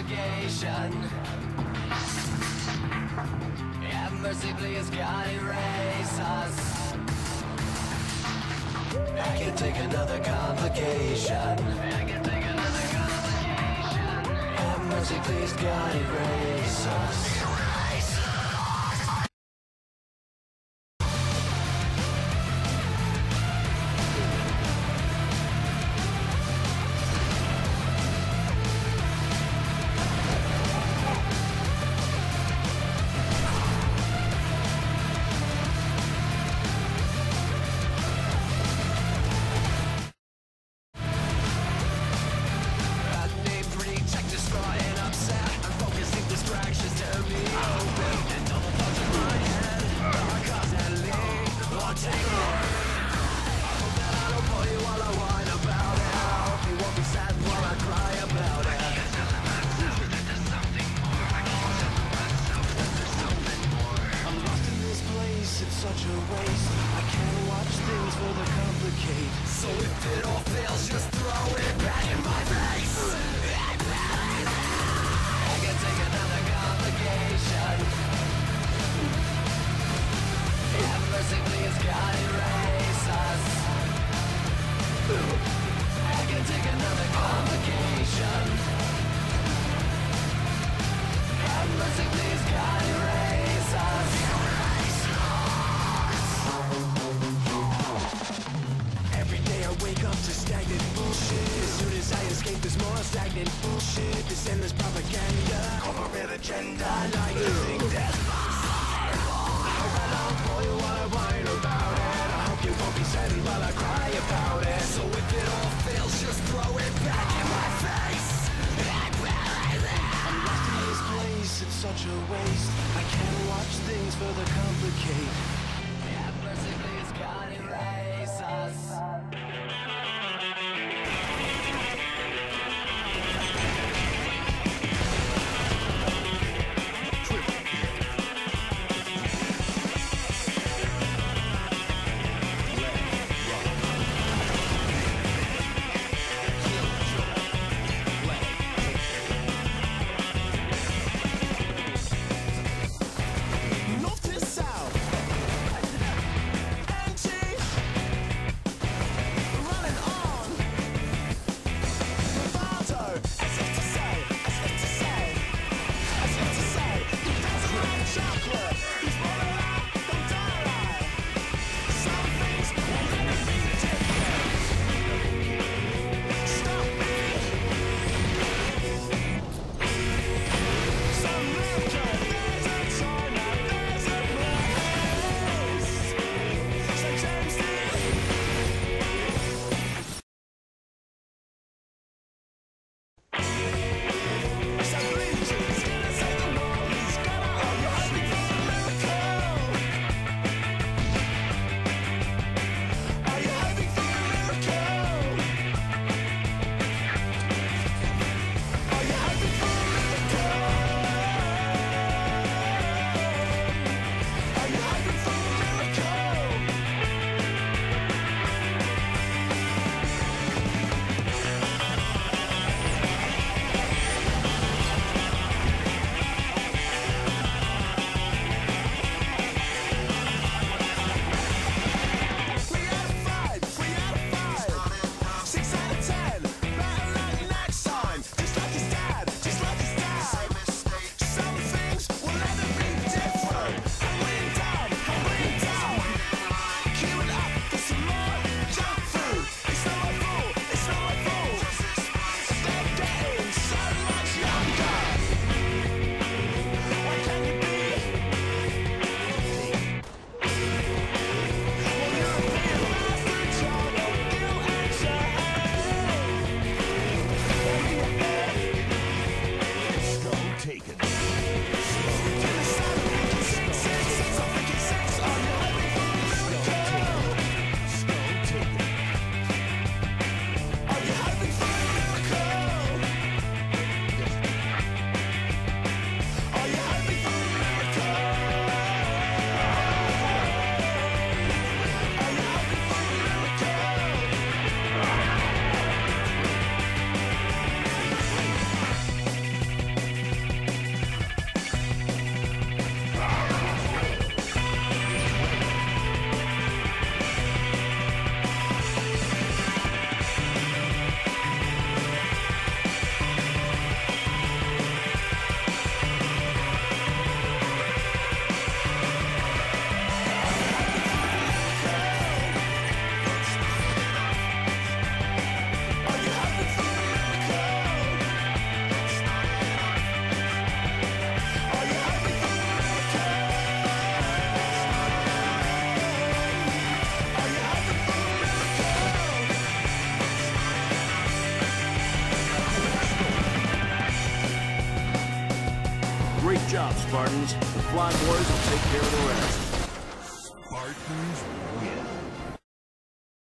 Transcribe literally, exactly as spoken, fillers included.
complication. Have mercy, please, God, erase us. I can take another complication. I can take another complication. Have mercy, please, God, erase us. So if it all fails, just throw it back in my face. I can take another complication. Have mercy, please, God, erase us. I can take another complication. Have mercy, please, God, erase us. Wake up to stagnant bullshit. As soon as I escape, there's more stagnant bullshit. This endless propaganda, corporate agenda. Now you think that's fine. I hope I don't call you while I whine about it. I hope you won't be saddened while I cry about it. So if it all fails, just throw it back in my face. I'm lost in this place, it's such a waste. I can't watch things further complicate. Have mercy, please, God, erase us. Spartans. The Fly Boys will take care of the rest. Spartans?